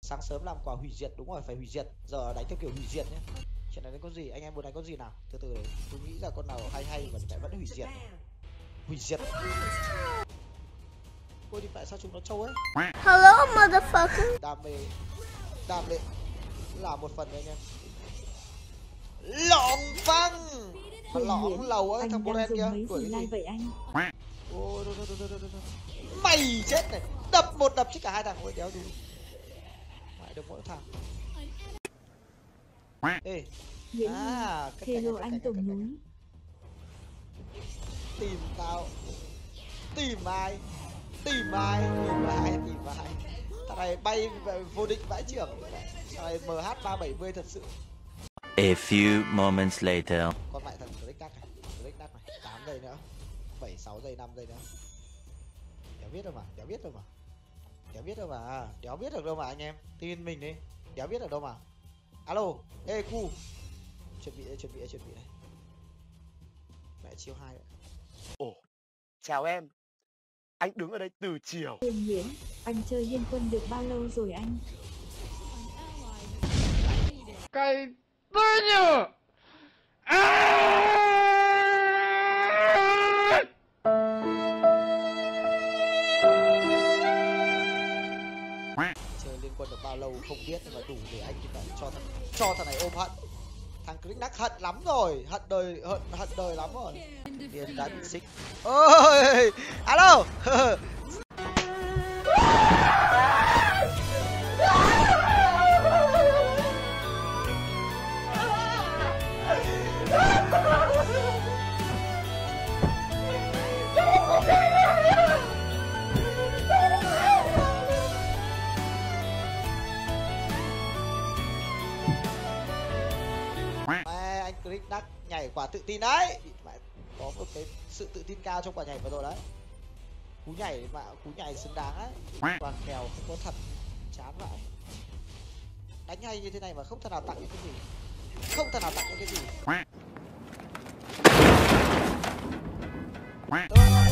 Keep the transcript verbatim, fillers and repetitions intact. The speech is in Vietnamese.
Sáng sớm làm quả hủy diệt, đúng rồi, phải hủy diệt. Giờ đánh theo kiểu hủy diệt nhé. Chuyện này đánh con gì? Anh em muốn đánh con gì nào? Từ từ đấy, tôi nghĩ là con nào hay hay mà lại vẫn hủy diệt. Hủy diệt. Ôi thì tại sao chúng nó trâu ấy? Hello motherfucker. Đam mê, đam mê là một phần đấy anh em. Lỏng văng. Mà lỏng lầu ấy, thằng Boren kia. Đuổi cái gì? Vậy anh? Ôi, đôi, đôi, đôi, đôi, đôi. Mày chết này. Đập một đập chứ cả hai thằng. Ôi đéo đúng. Mãi được mỗi thằng. Ê. À, hello anh Tùng núi. Tìm tao. Tìm ai? Tìm ai? Tìm ai? Tìm ai? Thằng này bay vô địch vãi trưởng. Thằng này em hát ba bảy mươi thật sự. A few moments later. Con mẹ thằng Click Duck này, Click Duck này, tám giây nữa, bảy sáu giây, năm giây nữa. Đéo biết đâu mà, đéo biết đâu mà. Đéo biết đâu mà, đéo biết được đâu mà anh em. Tin mình đi. Đéo biết được đâu mà. Alo, ê cu. Chuẩn bị đây, chuẩn bị đây, chuẩn bị đây. Mẹ chiêu hai vậy. Ồ, chào em. Anh đứng ở đây từ chiều. Tiền Nguyễn, anh chơi Liên Quân được bao lâu rồi anh? Cái tôi nhờ. Chơi Liên Quân được bao lâu không biết, nhưng mà đủ để anh cho thằng cho thằng này ôm hận. Thằng Click Duck hận lắm rồi, hận đời hận hận đời lắm rồi. Điên đã bị xích. Ôi, alo. Anh Click Duck nhảy quả tự tin đấy. Có một cái sự tự tin cao trong quả nhảy vừa rồi đấy. Cú nhảy mà cú nhảy xứng đáng ấy. Toàn kèo không có thật, chán vậy. Đánh hay như thế này mà không thể nào tặng những cái gì. Không thể nào tặng những cái gì.